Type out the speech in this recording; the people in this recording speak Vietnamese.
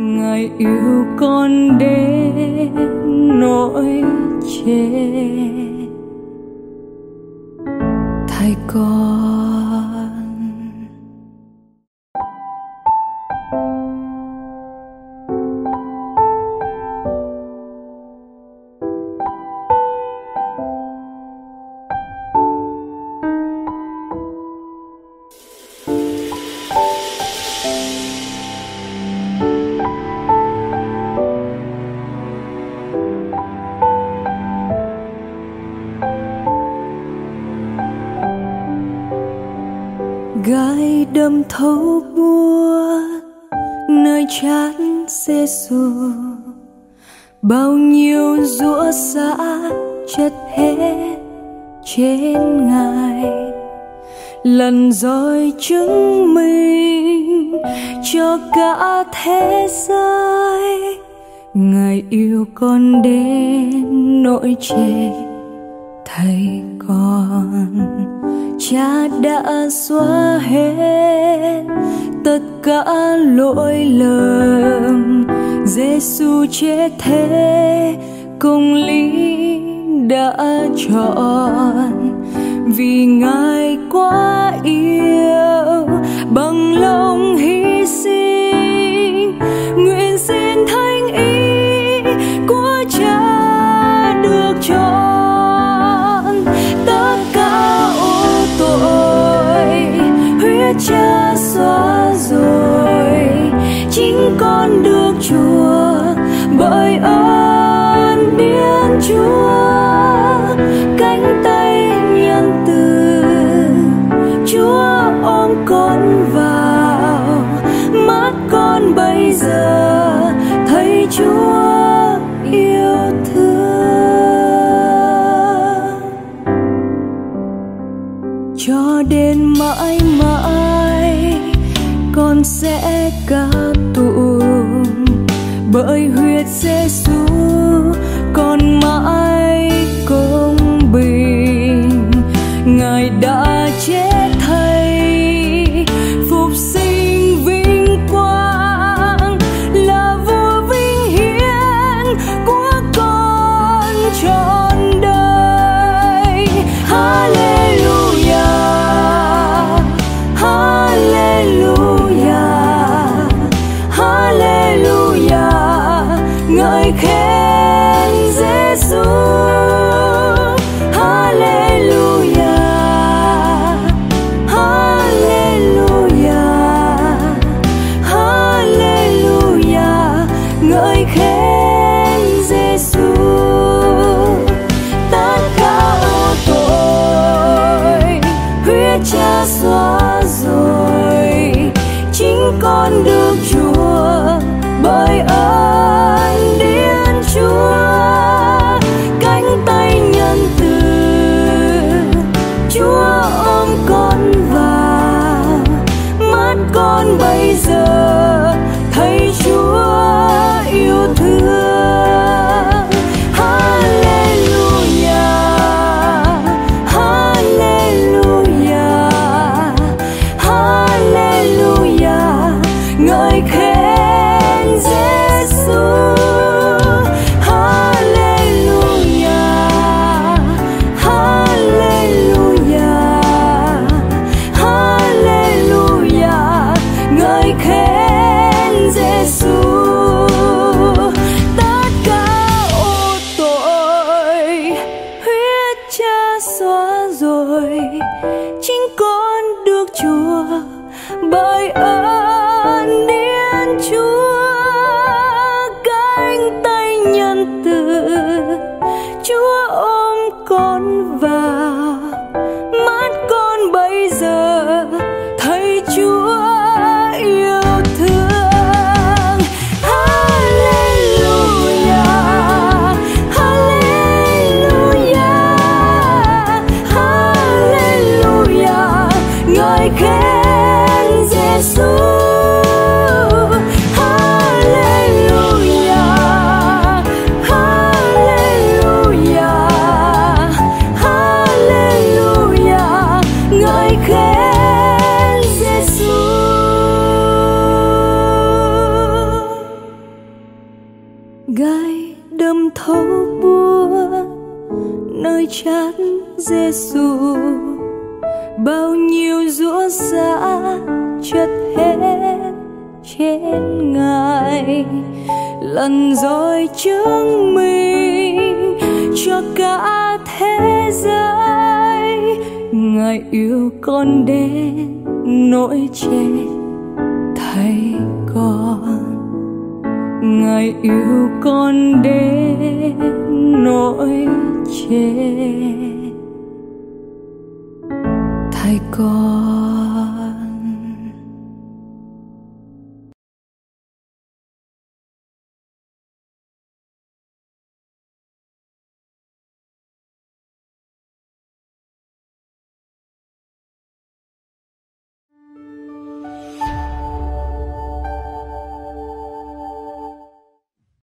Ngài yêu con đến nỗi chết thay con. Gai đâm thấu buốt nơi trán Giêsu, bao nhiêu giũa giã chất hết trên Ngài, lần rồi chứng minh cho cả thế giới Ngài yêu con đến nỗi chết thay con. Cha đã xóa hết tất cả lỗi lầm, Giêsu chết thế công lý đã chọn, vì Ngài quá yêu bằng lòng hy sinh. Nguyện xin thánh ý của Cha được chọn tất cả ô tội, huyết Cha xóa rồi, chính con được chuộc bởi ơn Thiên Chúa. Cánh tay nhân từ Chúa ôm con vào, mắt con bây giờ thấy Chúa yêu thương. Cho đến mãi mãi con sẽ ca tụng bởi huyết Giêsu, con mãi công bình. Ngài đã chết thay phục sinh vinh quang, là vua vinh hiển của con trọn đời. Hallelujah, hallelujah, hallelujah, ngợi khen Giêsu. Cha xóa rồi, chính con được chuộc bởi ơn Thiên Chúa. Cánh tay nhân từ Chúa ôm con vào, mắt con bây giờ thấy Chúa yêu thương. Bởi ơn Thiên Chúa, cánh tay nhân từ Chúa ôm con vào, mắt con bây giờ thấy Chúa yêu thương. Hallelujah, hallelujah, hallelujah, ngợi khen Giêsu. Hallelujah, hallelujah, hallelujah, ngợi khen. gai đâm thấu buốt nơi chát Giêsu, bao nhiêu giũa giã chất hết trên Ngài, lần rồi chứng minh cho cả thế giới Ngài yêu con đến nỗi chết thay con. Ngài yêu con đến nỗi chết thay con.